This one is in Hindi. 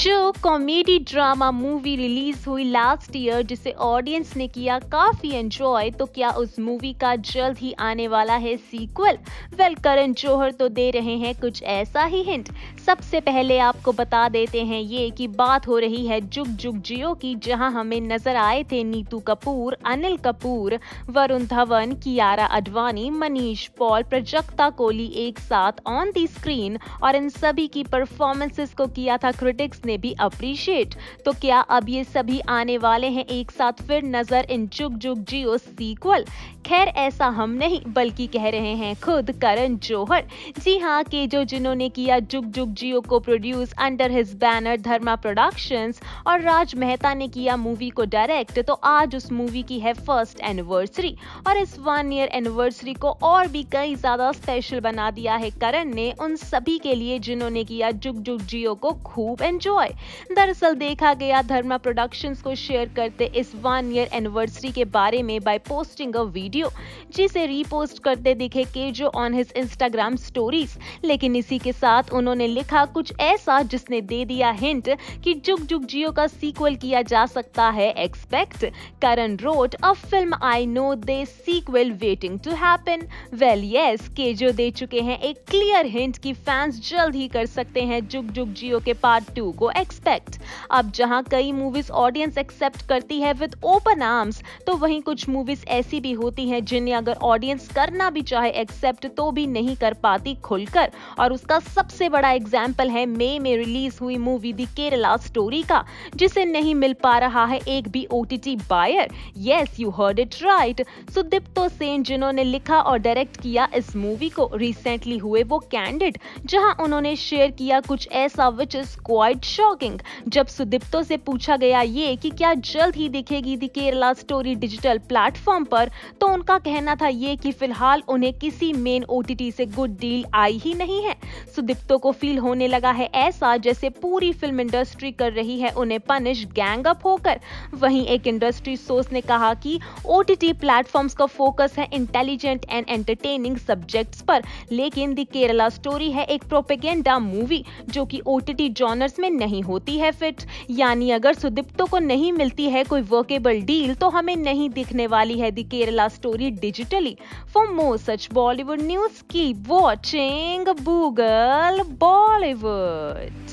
जो कॉमेडी ड्रामा मूवी रिलीज हुई लास्ट ईयर जिसे ऑडियंस ने किया काफी एंजॉय, तो क्या उस मूवी का जल्द ही आने वाला है सीक्वल? वेल, करण जौहर तो दे रहे हैं कुछ ऐसा ही हिंट। सबसे पहले आपको बता देते हैं ये कि बात हो रही है जुग जुग जियो की, जहां हमें नजर आए थे नीतू कपूर, अनिल कपूर, वरुण धवन, कियारा आडवाणी, मनीष पॉल, प्राजक्ता कोहली एक साथ ऑन दी स्क्रीन, और इन सभी की परफॉर्मेंसेस को किया था क्रिटिक्स ने भी अप्रिशिएट। तो क्या अब ये सभी आने वाले हैं एक साथ फिर नजर इन जुग जुग जियो सीक्वल? खैर, ऐसा हम नहीं बल्कि कह रहे हैं खुद करण जौहर। जी हाँ, केजो जिन्होंने किया जुग जुग जियो को produce under his banner Dharma productions, और राज मेहता ने किया मूवी को डायरेक्ट। तो आज उस मूवी की है फर्स्ट एनिवर्सरी, और इस 1 ईयर एनिवर्सरी को और भी कई ज्यादा स्पेशल बना दिया है करण ने उन सभी के लिए जिन्होंने किया जुग जुग जियो को खूब एंजॉय। दरअसल देखा गया धर्मा प्रोडक्शंस को शेयर करते इस 1 ईयर एनिवर्सरी के बारे में बाय पोस्टिंग अ वीडियो, जिसे रीपोस्ट करते दिखे KJo on his Instagram stories. लेकिन इसी के साथ उन्होंने लिखा कुछ ऐसा जिसने दे दिया हिंट कि जुग जुग जियो का सीक्वल किया जा सकता है expect. Karan wrote a film I know the sequel waiting to happen. Well yes, KJo दे चुके हैं एक क्लियर हिंट कि फैंस जल्द ही कर सकते हैं जुग जुग जियो के पार्ट 2 को एक्सपेक्ट। अब जहां कई मूवीज ऑडियंस एक्सेप्ट करती है विद ओपन आर्म्स, तो वहीं कुछ मूवीज ऐसी भी होती हैं जिन्हें अगर ऑडियंस करना भी चाहे एक्सेप्ट तो भी नहीं कर पाती खुलकर। और उसका सबसे बड़ा एग्जाम्पल है मई में रिलीज हुई मूवी द केरला स्टोरी का, जिसे नहीं मिल पा रहा है एक भी OTT buyer. Yes, you heard it right. Sudipto Sen जिन्होंने लिखा और डायरेक्ट किया इस मूवी को, रिसेंटली हुए वो कैंडिड, जहां उन्होंने शेयर किया कुछ ऐसा विच इज क्वाइट शॉकिंग। जब सुदीप्तो से पूछा गया ये कि क्या जल्द ही दिखेगी the Kerala story digital platform पर, तो उनका कहना था ये कि फिलहाल उन्हें किसी मेन ओटीटी से गुड डील आई ही नहीं है। सुदीप्तो को फील होने लगा है ऐसा जैसे पूरी फिल्म इंडस्ट्री कर रही है उन्हें पनिश गैंग अप होकर। वहीं एक इंडस्ट्री सोर्स ने कहा कि ओटीटी प्लेटफॉर्म्स का फोकस है इंटेलिजेंट एंड एंटरटेनिंग सब्जेक्ट्स पर, लेकिन द केरला स्टोरी है एक प्रोपेगेंडा मूवी जो कि ओटीटी जॉनर्स में नहीं होती है फिट। यानी अगर सुदीप्तो को नहीं मिलती है कोई वर्केबल डील, तो हमें नहीं दिखने वाली है the Kerala story digitally. For more such Bollywood news, keep watching Google Bollywood।